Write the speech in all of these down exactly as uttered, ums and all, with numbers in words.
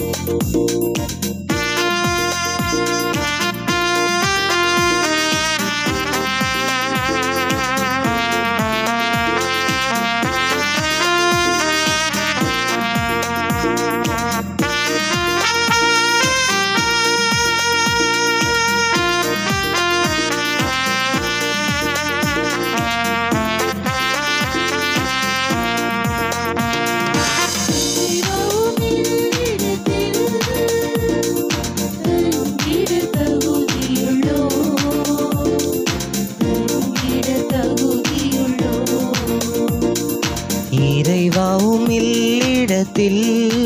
இறைவாவும் இல்லிடத்தில்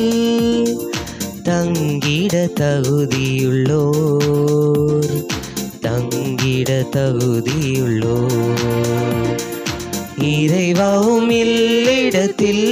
தங்கிட தகுதியுள்ளோர் தங்கிட தகுதியுள்ளோர் இறைவாவும் இல்லிடத்தில்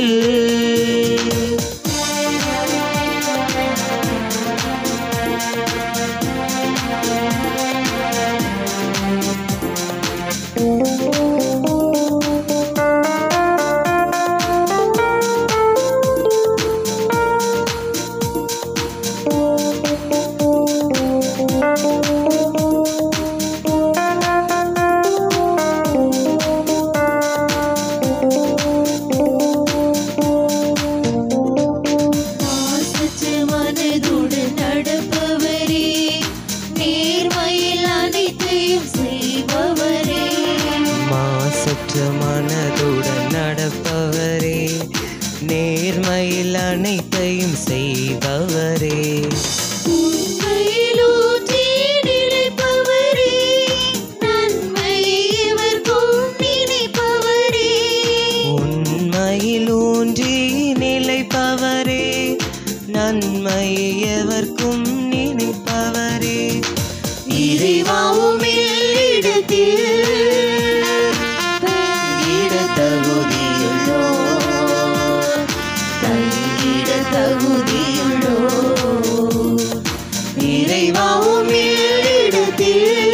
மனதுடன் நடப்பவரே நேர்மையில் அனைத்தையும் செய்பவரே உண்மையிலூன்றி நிலைப்பவரே நன்மையை எவர்க்கும் நினைப்பவரே உண்மையிலூன்றி நிலைப்பவரே நன்மையை எவர்க்கும் நினைப்பவரே இறைவாவும் இல்லிடத்தில் இறைவாவும் இல்லிடத்தில்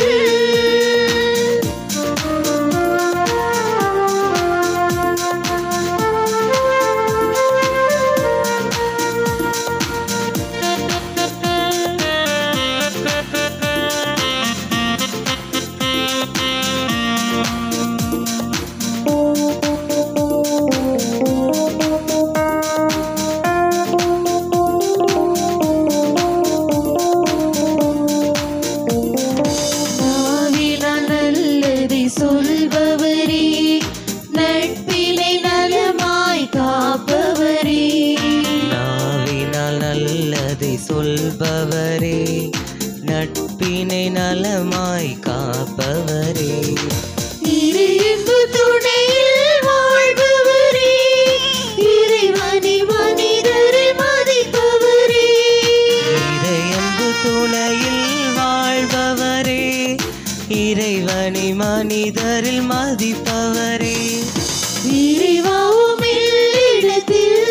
சொல்பவரே நட்பினை நலமாய் காப்பவரே நாவினால் நல்லதை சொல்பவரே நட்பினை நலமாய் காப்பவரே இறையன்பு துணையில் வாழ்பவரே இறைவனை மனிதரில் மதிப்பவரே இறையன்பு துணையில் வாழ்பவரே இறைவனை மனிதரில் மதிப்பவரே இறைவாவும் இல்லிடத்தில்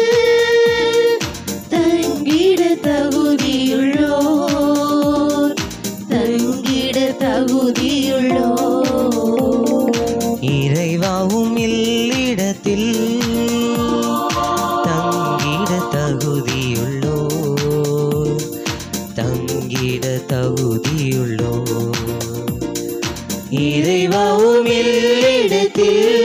தங்கிட தகுதியுள்ளோர் தங்கிட தகுதியுள்ளோர் இறைவாவும் இல்லிடத்தில் தங்கிட தகுதியுள்ளோர் தங்கிட தகுதியுள்ளோர் இறைவாவும் இல்லிடத்தில்